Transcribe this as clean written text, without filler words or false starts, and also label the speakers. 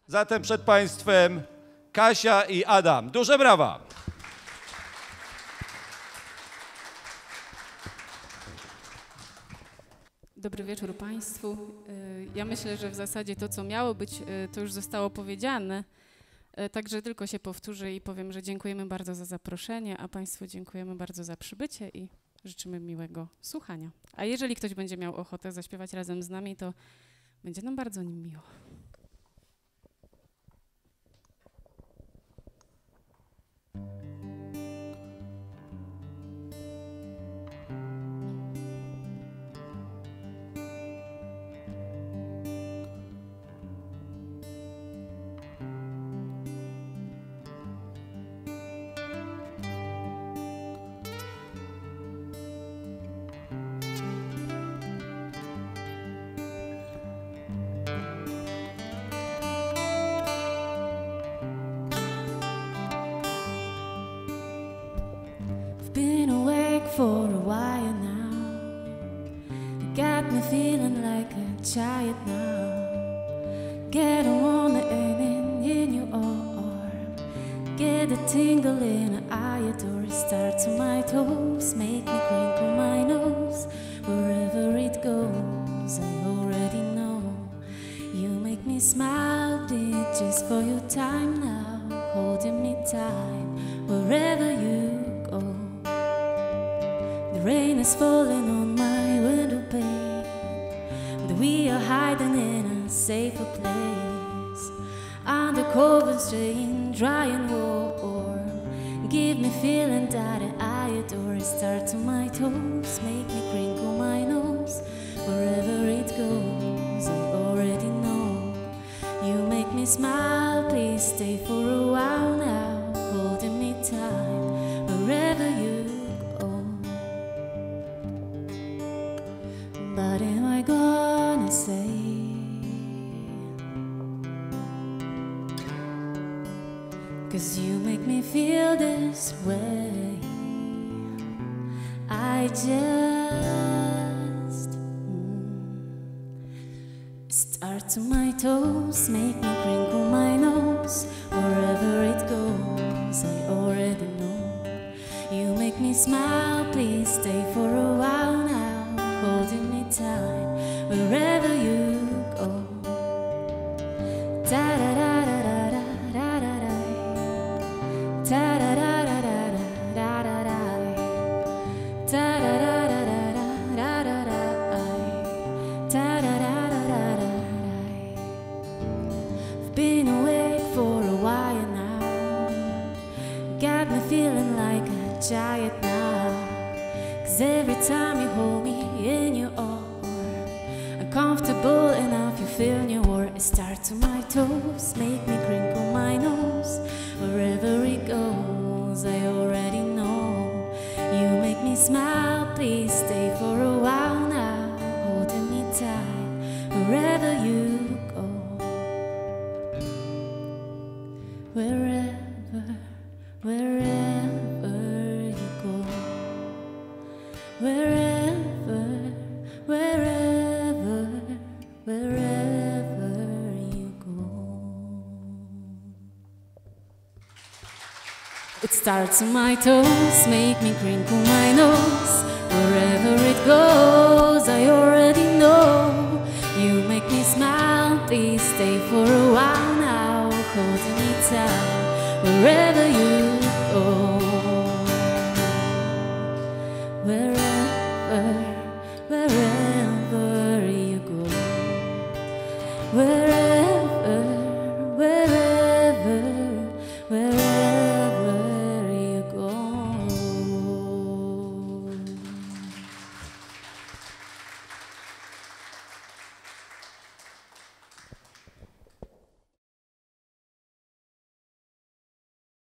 Speaker 1: Zatem przed Państwem Kasia i Adam. Duże brawa!
Speaker 2: Dobry wieczór Państwu. Ja myślę, że w zasadzie to, co miało być, to już zostało powiedziane. Także tylko się powtórzę i powiem, że dziękujemy bardzo za zaproszenie, a Państwu dziękujemy bardzo za przybycie i życzymy miłego słuchania. A jeżeli ktoś będzie miał ochotę zaśpiewać razem z nami, to będzie nam bardzo nim miło.
Speaker 3: Been awake for a while now. You got me feeling like a child now. Get a warning in your arm. Get a tingle in an eye door. Start to my toes, make me crinkle my nose. Wherever it goes, I already know. You make me smile, did just for your time now. Holding me tight, wherever you go. The rain is falling on my window pane, but we are hiding in a safer place. Under covers staying dry and warm. Give me feeling that I adore. Start to my toes, make me crinkle my nose. Wherever it goes, I already know. You make me smile, please stay for a while now. Holding me tight, wherever you go. What am I gonna say? Cause you make me feel this way. I just start to my toes, make me crinkle my nose. Wherever it goes, I already know. You make me smile, please stay for a while now. Holding me tight, wherever you go. Da da da da da da da da. Da da da da da da da da. Da da da da da da da da. Da da da da da da. I've been awake for a while now. Got me feeling like a giant now. Cause every time you hold me in your arm, uncomfortable enough, you feel your war. Start to my toes, make me crinkle my nose. Wherever it goes, I already know. You make me smile, please stay for a while now. Holding me tight, wherever you go. Wherever, wherever you go. Wherever, wherever, wherever you go. It starts on my toes, make me crinkle my nose. Wherever it goes, I already know. You make me smile, please stay for a while now. Holding me tight, wherever you go. Wherever